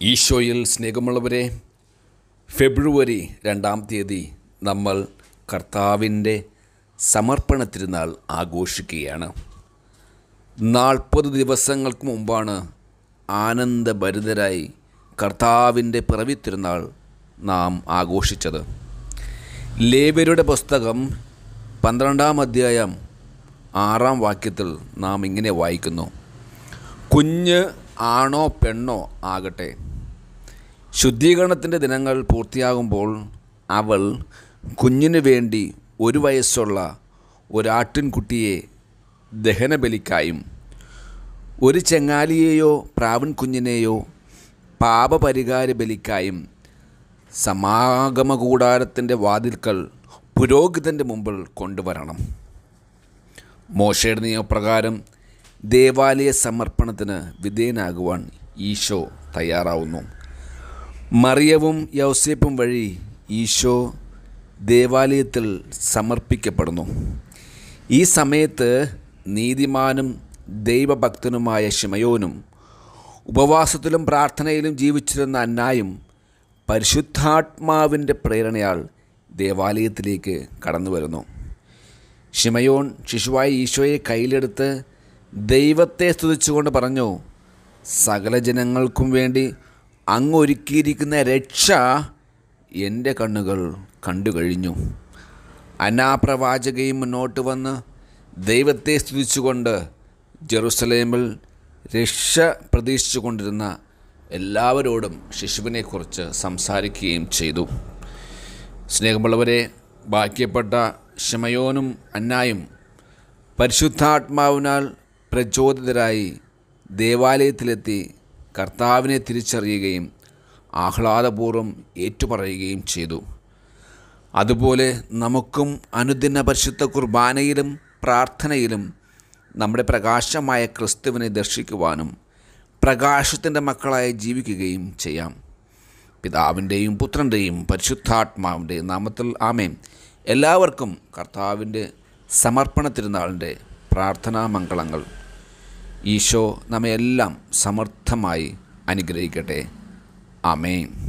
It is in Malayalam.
ഈശോയിൽ സ്നേഹമുള്ളവരെ, ഫെബ്രുവരി 2-ാം തീയതി നമ്മൾ കർത്താവിൻ്റെ സമർപ്പണ തിരുനാൾ ആഘോഷിക്കുകയാണ്. 40 ദിവസങ്ങൾക്ക് മുമ്പാണ് ആനന്ദഭരിതരായി കർത്താവിൻ്റെ പിറവി തിരുനാൾ നാം ആഘോഷിച്ചത്. ലേവ്യരുടെ പുസ്തകം 12-ാം അധ്യായം 6-ാം വാക്യത്തിൽ നാം ഇങ്ങനെ വായിക്കുന്നു: കുഞ്ഞ് ആണോ പെണ്ണോ ആകട്ടെ, ശുദ്ധീകരണത്തിൻ്റെ ദിനങ്ങൾ പൂർത്തിയാകുമ്പോൾ അവൾ കുഞ്ഞിനു വേണ്ടി 1 വയസ്സുള്ള ഒരാട്ടിൻകുട്ടിയെ ദഹനബലിക്കായും 1 ചെങ്ങാലിയെയോ പ്രാവിൻ കുഞ്ഞിനെയോ പാപപരിഹാര ബലിക്കായും സമാഗമകൂടാരത്തിൻ്റെ വാതിൽക്കൽ പുരോഹിതൻ്റെ മുമ്പിൽ കൊണ്ടുവരണം. മോശയുടെ നിയമപ്രകാരം ദേവാലയ സമർപ്പണത്തിന് വിധേയനാകുവാൻ ഈശോ തയ്യാറാവുന്നു. മറിയവും യൗസേപ്പും വഴി ഈശോ ദേവാലയത്തിൽ സമർപ്പിക്കപ്പെടുന്നു. ഈ സമയത്ത് നീതിമാനും ദൈവഭക്തനുമായ ശിമയോനും ഉപവാസത്തിലും പ്രാർത്ഥനയിലും ജീവിച്ചിരുന്ന അന്നായും പരിശുദ്ധാത്മാവിൻ്റെ പ്രേരണയാൽ ദേവാലയത്തിലേക്ക് കടന്നു വരുന്നു. ശിമയോൻ ശിശുവായ ഈശോയെ കയ്യിലെടുത്ത് ദൈവത്തെ സ്തുതിച്ചുകൊണ്ട് പറഞ്ഞു: സകല ജനങ്ങൾക്കും വേണ്ടി അങ്ങ് ഒരുക്കിയിരിക്കുന്ന രക്ഷ എൻ്റെ കണ്ണുകൾ കണ്ടു കഴിഞ്ഞു. അന്നാപ്രവാചകയും മുന്നോട്ട് വന്ന് ദൈവത്തെ സ്തുതിച്ചുകൊണ്ട് ജെറുസലേമിൽ രക്ഷ പ്രതീക്ഷിച്ചു കൊണ്ടിരുന്ന എല്ലാവരോടും ശിശുവിനെക്കുറിച്ച് സംസാരിക്കുകയും ചെയ്തു. സ്നേഹമുള്ളവരെ, ബാക്കിയപ്പെട്ട ശിമയോനും അന്നായും പരിശുദ്ധാത്മാവിനാൽ പ്രചോദിതരായി ദേവാലയത്തിലെത്തി കർത്താവിനെ തിരിച്ചറിയുകയും ആഹ്ലാദപൂർവ്വം ഏറ്റുപറയുകയും ചെയ്തു. അതുപോലെ നമുക്കും അനുദിന പരിശുദ്ധ കുർബാനയിലും പ്രാർത്ഥനയിലും നമ്മുടെ പ്രകാശമായ ക്രിസ്തുവിനെ ദർശിക്കുവാനും പ്രകാശത്തിൻ്റെ മക്കളായി ജീവിക്കുകയും ചെയ്യാം. പിതാവിൻ്റെയും പുത്രൻ്റെയും പരിശുദ്ധാത്മാവിൻ്റെയും നാമത്തിൽ ആമേൻ. എല്ലാവർക്കും കർത്താവിൻ്റെ സമർപ്പണ തിരുനാളിൻ്റെ പ്രാർത്ഥനാ മംഗളങ്ങൾ. ഈശോ നമ്മെയെല്ലാം സമർത്ഥമായി അനുഗ്രഹിക്കട്ടെ. ആമേൻ.